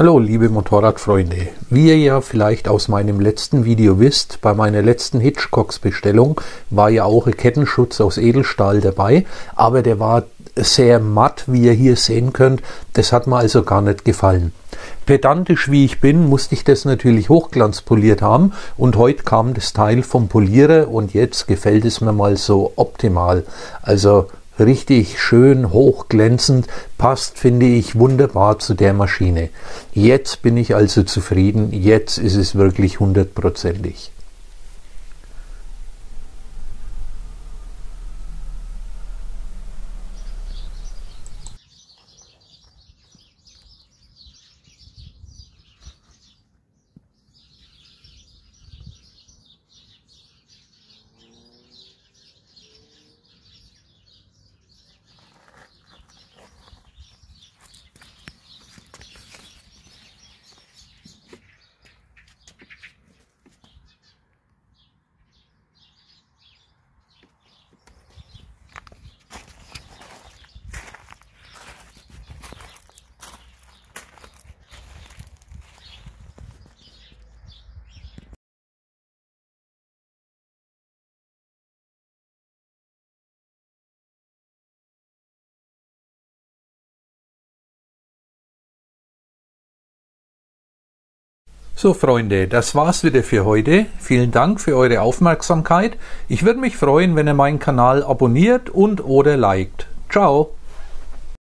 Hallo liebe Motorradfreunde, wie ihr ja vielleicht aus meinem letzten Video wisst, bei meiner letzten Hitchcocks Bestellung war ja auch ein Kettenschutz aus Edelstahl dabei, aber der war sehr matt, wie ihr hier sehen könnt, das hat mir also gar nicht gefallen. Pedantisch wie ich bin, musste ich das natürlich hochglanzpoliert haben und heute kam das Teil vom Polierer und jetzt gefällt es mir mal so optimal, also richtig schön hochglänzend, passt, finde ich, wunderbar zu der Maschine. Jetzt bin ich also zufrieden, jetzt ist es wirklich 100%ig. So Freunde, das war's wieder für heute. Vielen Dank für eure Aufmerksamkeit. Ich würde mich freuen, wenn ihr meinen Kanal abonniert und oder liked. Ciao!